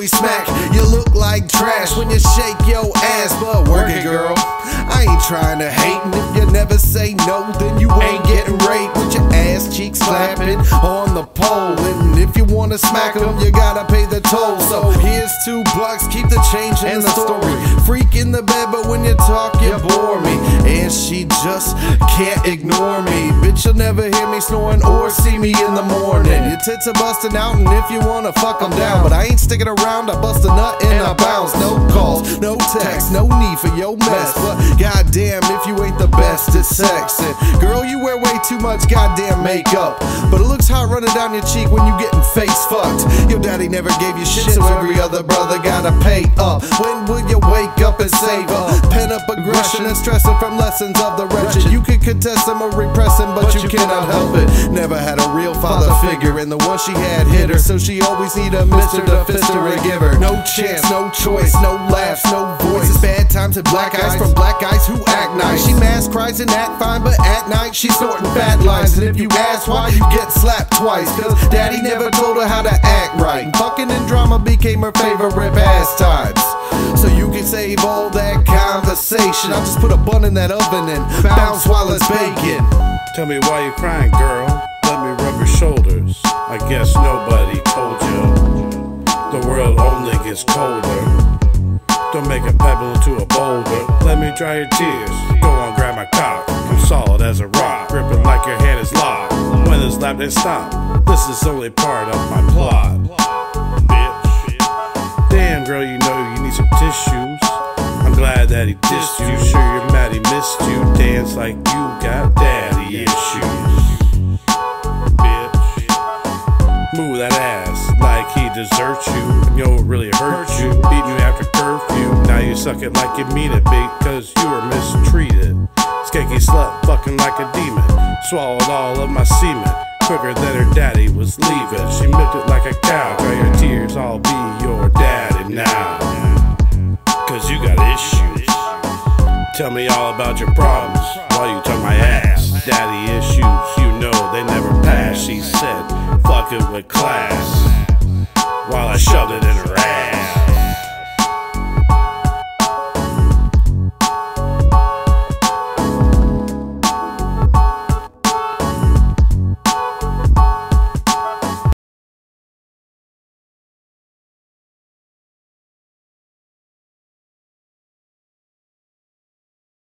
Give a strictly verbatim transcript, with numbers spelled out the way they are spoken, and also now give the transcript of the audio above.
we smack. You look like trash when you shake your ass, but work it, girl. I ain't trying to hate, and if you never say no, then you ain't getting raped with your ass cheeks slapping on the pole. And if you wanna smack them, you gotta pay the toll. So here's two bucks, keep the change in the story. Freak in the bed, but when you talk, you bore me. And she just can't ignore me. Bitch, you'll never hear me snoring or see me in the morning. Your tits are busting out, and if you wanna fuck them down, but I ain't sticking around, I bust a nut and I bounce. No calls, no text, no need for your mess, but goddamn if you ain't the best at sex. And girl, you wear way too much goddamn makeup, but it looks hot running down your cheek when you getting face fucked. Your daddy never gave you shit, so every other brother gotta pay up. When will you wake up and save up? Pent up aggression and stressing from lessons of the wretched. You can contest them or repress them, but you cannot help it. Never had a real father figure, and the one she had hit her, so she always need a mister to fist her and give her. No chance, no choice, no laughs, no voice. It's bad times and black eyes from black guys who act nice. She mass cries and act fine, but at night she's snorting fat lines. And if you ask why, you get slapped twice, cause daddy never told her how to act right. Fucking and drama became her favorite pastimes. So you can save all that conversation, I'll just put a bun in that oven and bounce while it's baking. Tell me why you crying, girl. Let me rub your shoulders. I guess nobody told you the world only gets colder. Don't make a pebble into a boulder. Let me dry your tears. Go on, grab my cock. I'm solid as a rock, gripping like your hand is locked. When it's lap, then stop. This is only part of my plot. Bitch. Damn, girl, you know you need some tissues. I'm glad that he dissed you. Sure you're mad he missed you. Dance like you got daddy issues. Bitch. Move that ass like he deserts you. And yo, it really hurt you. Beating you after curfew. Now you suck it like you mean it, babe, cause you were mistreated. Skanky slut fucking like a demon. Swallowed all of my semen quicker than her daddy was leaving. She milked it like a cow. Dry your tears, I'll be your daddy now. Cause you got issues. Tell me all about your problems while you tuck my ass. Daddy issues, you know they never pass. She said, fuck it with class, while I shoved it in her